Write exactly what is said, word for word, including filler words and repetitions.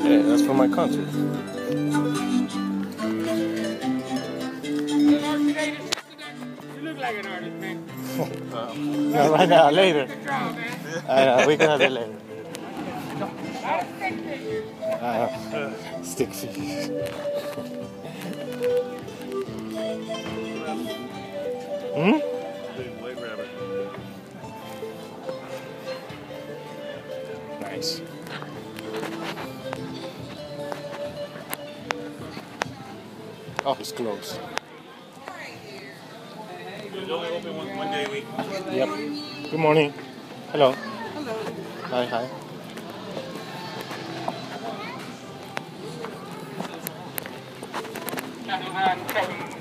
Yeah, that's for my country. You look like an artist, man. No, right now, later. I know, we can have it later. Uh, stick figures. Hmm? Nice. Oh, it's closed. It's only open one, one day a week. Yep. Good morning. Hello. Hello. Hi, hi.